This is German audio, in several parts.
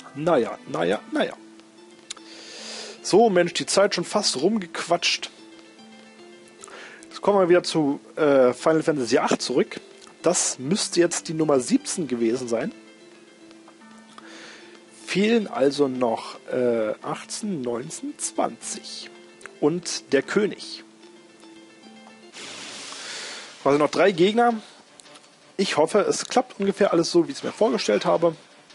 Naja. So, Mensch, die Zeit schon fast rumgequatscht. Jetzt kommen wir wieder zu Final Fantasy VIII zurück. Das müsste jetzt die Nummer 17 gewesen sein. Fehlen also noch 18, 19, 20. Und der König. Also noch 3 Gegner. Ich hoffe, es klappt ungefähr alles so, wie ich es mir vorgestellt habe.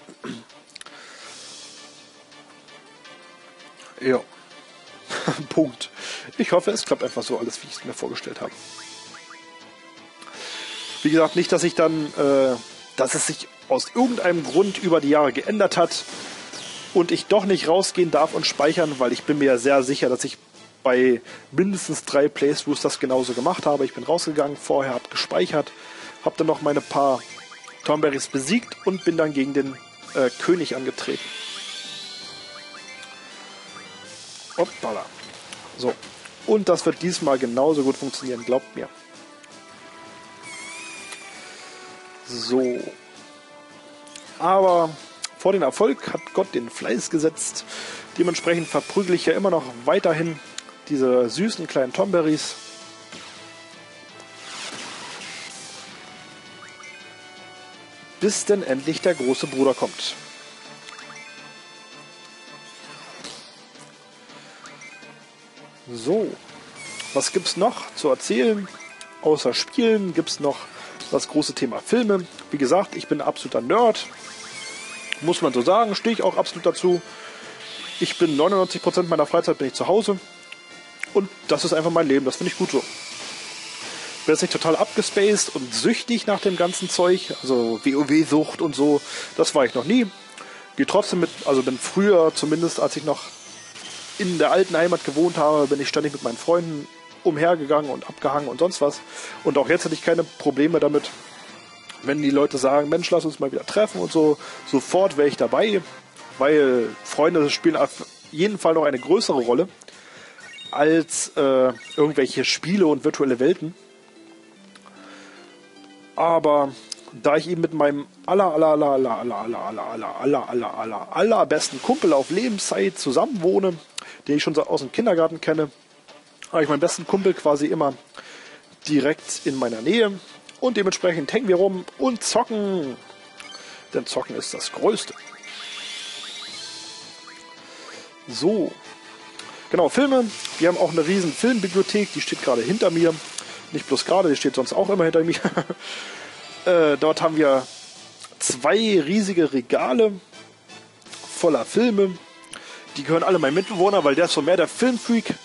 Ja. Punkt. Ich hoffe, es klappt einfach so alles, wie ich es mir vorgestellt habe. Wie gesagt, nicht, dass ich dann, dass es sich aus irgendeinem Grund über die Jahre geändert hat und ich doch nicht rausgehen darf und speichern, weil ich bin mir sehr sicher, dass ich bei mindestens 3 Playthroughs das genauso gemacht habe. Ich bin rausgegangen, vorher habe gespeichert, habe dann noch meine paar Thornberrys besiegt und bin dann gegen den König angetreten. Hoppala. So. Und das wird diesmal genauso gut funktionieren, glaubt mir. So. Aber vor den Erfolg hat Gott den Fleiß gesetzt. Dementsprechend verprügel ich ja immer noch weiterhin diese süßen kleinen Thornberrys. Bis denn endlich der große Bruder kommt. So, was gibt's noch zu erzählen? Außer Spielen gibt's noch das große Thema Filme. Wie gesagt, ich bin absoluter Nerd. Muss man so sagen, stehe ich auch absolut dazu. Ich bin 99% meiner Freizeit bin ich zu Hause. Und das ist einfach mein Leben, das finde ich gut so. Ich bin jetzt nicht total abgespaced und süchtig nach dem ganzen Zeug. Also WoW-Sucht und so, das war ich noch nie. Gehe trotzdem mit, also bin früher zumindest, als ich noch in der alten Heimat gewohnt habe, bin ich ständig mit meinen Freunden umhergegangen und abgehangen und sonst was. Und auch jetzt hätte ich keine Probleme damit, wenn die Leute sagen, Mensch, lass uns mal wieder treffen und so. Sofort wäre ich dabei, weil Freunde spielen auf jeden Fall noch eine größere Rolle als irgendwelche Spiele und virtuelle Welten. Aber da ich eben mit meinem allerbesten Kumpel auf Lebenszeit zusammen wohne, den ich schon aus dem Kindergarten kenne, habe ich meinen besten Kumpel quasi immer direkt in meiner Nähe und dementsprechend hängen wir rum und zocken, denn Zocken ist das Größte. So, genau, Filme, wir haben auch eine riesen Filmbibliothek, die steht gerade hinter mir, nicht bloß gerade, die steht sonst auch immer hinter mir. Dort haben wir 2 riesige Regale voller Filme. Die gehören alle meinem Mitbewohner, weil der ist so mehr der Filmfreak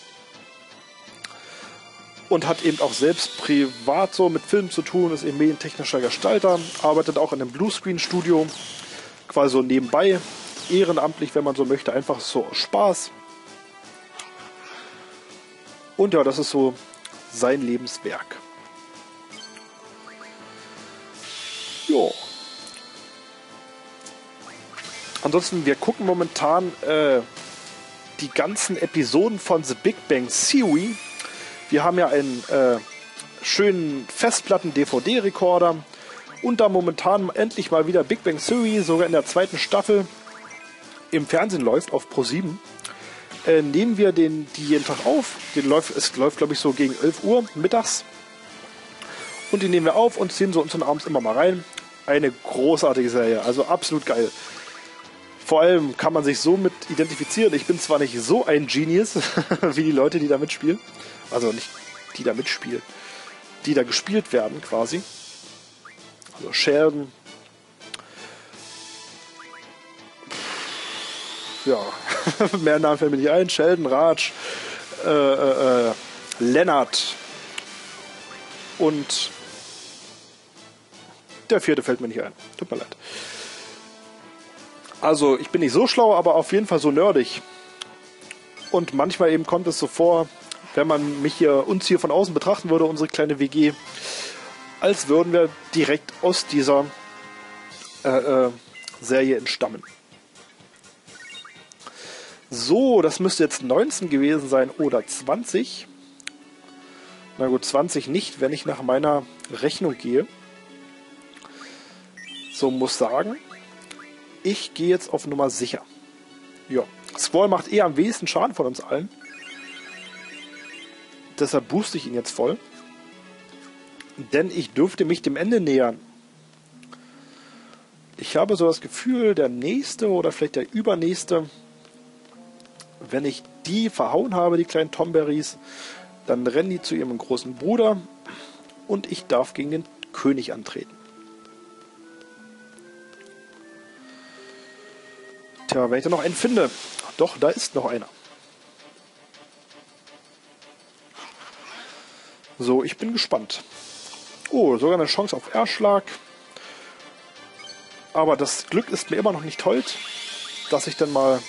und hat eben auch selbst privat so mit Filmen zu tun, ist eben medientechnischer Gestalter, arbeitet auch in einem Bluescreen-Studio, quasi so nebenbei, ehrenamtlich, wenn man so möchte, einfach so aus Spaß. Und ja, das ist so sein Lebenswerk. Jo. Ansonsten, wir gucken momentan die ganzen Episoden von The Big Bang Theory. Wir haben ja einen schönen Festplatten-DVD-Rekorder und da momentan endlich mal wieder Big Bang Theory, sogar in der 2. Staffel, im Fernsehen läuft, auf Pro7, nehmen wir die jeden Tag auf. Es läuft, glaube ich, so gegen 11 Uhr mittags. Und die nehmen wir auf und ziehen so uns abends immer mal rein. Eine großartige Serie, also absolut geil. Vor allem kann man sich so mit identifizieren. Ich bin zwar nicht so ein Genius wie die Leute, die da mitspielen. Also nicht die da mitspielen. Die da gespielt werden quasi. Also Sheldon. Ja, mehr Namen fällt mir nicht ein. Sheldon, Raj, Leonard und der 4. fällt mir nicht ein. Tut mir leid. Also, ich bin nicht so schlau, aber auf jeden Fall so nerdig. Und manchmal eben kommt es so vor, wenn man uns hier von außen betrachten würde, unsere kleine WG, als würden wir direkt aus dieser Serie entstammen. So, das müsste jetzt 19 gewesen sein oder 20. Na gut, 20 nicht, wenn ich nach meiner Rechnung gehe. So, muss sagen, ich gehe jetzt auf Nummer sicher. Ja, Squall macht eher am wenigsten Schaden von uns allen. Deshalb booste ich ihn jetzt voll. Denn ich dürfte mich dem Ende nähern. Ich habe so das Gefühl, der nächste oder vielleicht der übernächste, wenn ich die verhauen habe, die kleinen Tomberries, dann rennen die zu ihrem großen Bruder und ich darf gegen den König antreten. Tja, wenn ich da noch einen finde. Doch, da ist noch einer. So, ich bin gespannt. Oh, sogar eine Chance auf Erschlag. Aber das Glück ist mir immer noch nicht hold, dass ich dann mal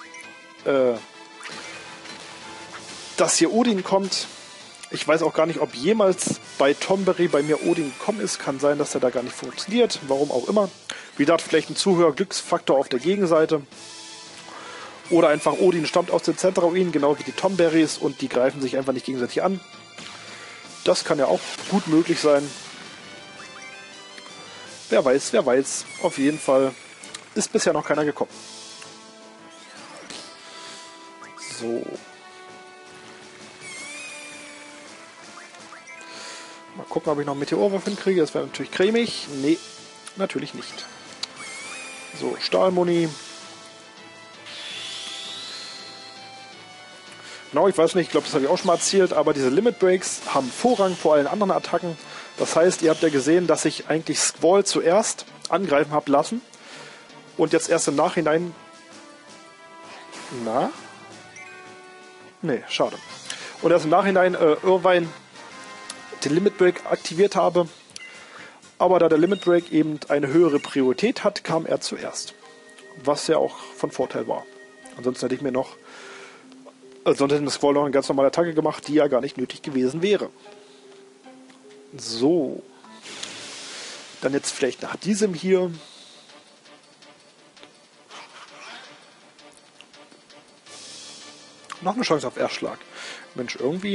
dass hier Odin kommt. Ich weiß auch gar nicht, ob jemals bei Tomberry bei mir Odin gekommen ist. Kann sein, dass er da gar nicht funktioniert. Warum auch immer. Wie gesagt, vielleicht ein Zuhörer-Glücksfaktor auf der Gegenseite. Oder einfach Odin stammt aus den Zentraruinen, genau wie die Tomberries, und die greifen sich einfach nicht gegenseitig an. Das kann ja auch gut möglich sein. Wer weiß, wer weiß. Auf jeden Fall ist bisher noch keiner gekommen. So. Mal gucken, ob ich noch Meteorwurf hinkriege. Das wäre natürlich cremig. Nee, natürlich nicht. So, Stahlmuni. Genau, ich weiß nicht, ich glaube, das habe ich auch schon mal erzählt, aber diese Limit Breaks haben Vorrang vor allen anderen Attacken. Das heißt, ihr habt ja gesehen, dass ich eigentlich Squall zuerst angreifen habe lassen und jetzt erst im Nachhinein... Na? Nee, schade. Und erst im Nachhinein Irvine den Limit Break aktiviert habe. Aber da der Limit Break eben eine höhere Priorität hat, kam er zuerst. Was ja auch von Vorteil war. Ansonsten hätte ich mir noch... Sonst hätte Squall noch eine ganz normale Attacke gemacht, die ja gar nicht nötig gewesen wäre. So. Dann jetzt vielleicht nach diesem hier. Noch eine Chance auf Erschlag. Mensch, irgendwie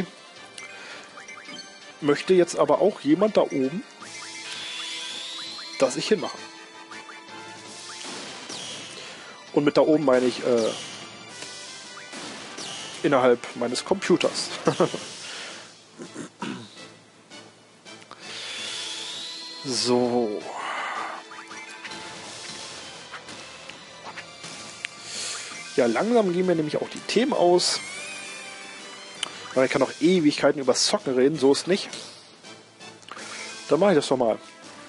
möchte jetzt aber auch jemand da oben, dass ich hinmache. Und mit da oben meine ich innerhalb meines Computers. So. Ja, langsam gehen mir nämlich auch die Themen aus. Weil ich kann auch Ewigkeiten über Zocken reden, so ist nicht. Dann mache ich das doch mal.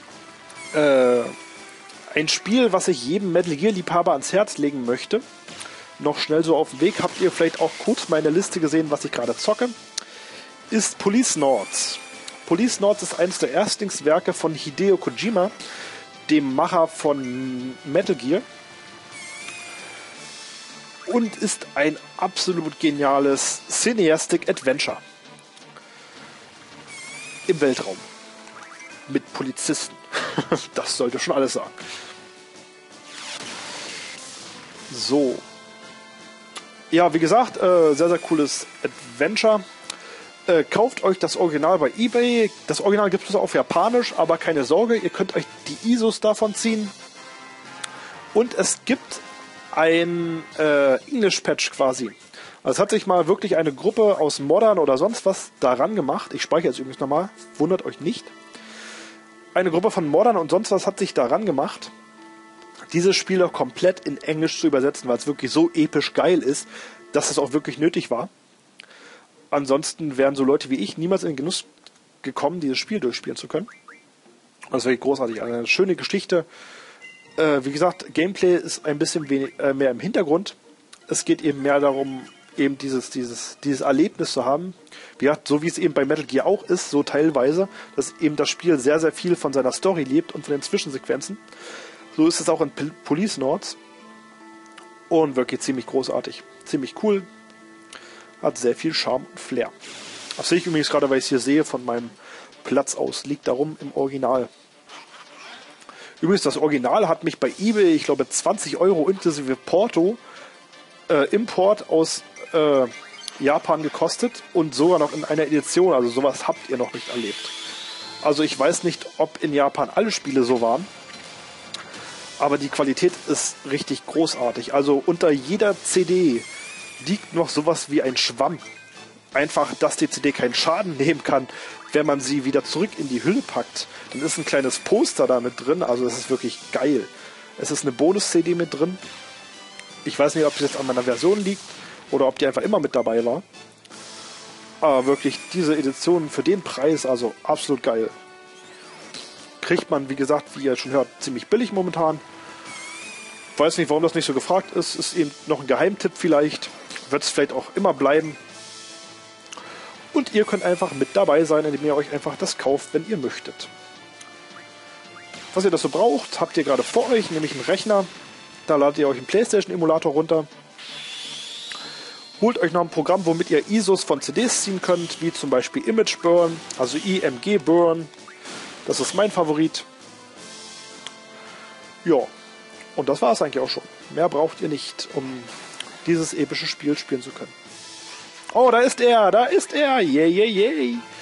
Ein Spiel, was ich jedem Metal Gear Liebhaber ans Herz legen möchte. Noch schnell so auf dem Weg, habt ihr vielleicht auch kurz meine Liste gesehen, was ich gerade zocke, ist Policenauts. Policenauts ist eines der Erstlingswerke von Hideo Kojima, dem Macher von Metal Gear, und ist ein absolut geniales Cineastic Adventure im Weltraum mit Polizisten. Das sollte schon alles sagen. So. Ja, wie gesagt, sehr, sehr cooles Adventure. Kauft euch das Original bei eBay. Das Original gibt es auf Japanisch, aber keine Sorge, ihr könnt euch die ISOs davon ziehen. Und es gibt ein English-Patch quasi. Also es hat sich mal wirklich eine Gruppe aus Moddern oder sonst was daran gemacht. Ich speichere jetzt übrigens nochmal, wundert euch nicht. Eine Gruppe von Moddern und sonst was hat sich daran gemacht, dieses Spiel auch komplett in Englisch zu übersetzen, weil es wirklich so episch geil ist, dass es auch wirklich nötig war. Ansonsten wären so Leute wie ich niemals in den Genuss gekommen, dieses Spiel durchspielen zu können. Das ist wirklich großartig. Eine schöne Geschichte. Wie gesagt, Gameplay ist ein bisschen mehr im Hintergrund. Es geht eben mehr darum, eben dieses Erlebnis zu haben. Wie gesagt, so wie es eben bei Metal Gear auch ist, so teilweise, dass eben das Spiel sehr, sehr viel von seiner Story lebt und von den Zwischensequenzen. So ist es auch in Policenauts. Und wirklich ziemlich großartig. Ziemlich cool. Hat sehr viel Charme und Flair. Das sehe ich übrigens gerade, weil ich es hier sehe, von meinem Platz aus. Liegt darum im Original. Übrigens, das Original hat mich bei eBay, ich glaube, 20 € inklusive Porto, Import aus Japan gekostet und sogar noch in einer Edition. Also sowas habt ihr noch nicht erlebt. Also ich weiß nicht, ob in Japan alle Spiele so waren. Aber die Qualität ist richtig großartig. Also unter jeder CD liegt noch sowas wie ein Schwamm. Einfach, dass die CD keinen Schaden nehmen kann, wenn man sie wieder zurück in die Hülle packt. Dann ist ein kleines Poster da mit drin. Also es ist wirklich geil. Es ist eine Bonus-CD mit drin. Ich weiß nicht, ob es jetzt an meiner Version liegt oder ob die einfach immer mit dabei war. Aber wirklich, diese Edition für den Preis, also absolut geil. Kriegt man, wie gesagt, wie ihr schon hört, ziemlich billig momentan. Weiß nicht, warum das nicht so gefragt ist. Ist eben noch ein Geheimtipp vielleicht. Wird es vielleicht auch immer bleiben. Und ihr könnt einfach mit dabei sein, indem ihr euch einfach das kauft, wenn ihr möchtet. Was ihr dazu braucht, habt ihr gerade vor euch, nämlich einen Rechner. Da ladet ihr euch einen PlayStation-Emulator runter. Holt euch noch ein Programm, womit ihr ISOs von CDs ziehen könnt, wie zum Beispiel Image Burn, also IMG Burn. Das ist mein Favorit. Ja, und das war es eigentlich auch schon. Mehr braucht ihr nicht, um dieses epische Spiel spielen zu können. Oh, da ist er! Yay, yay, yay!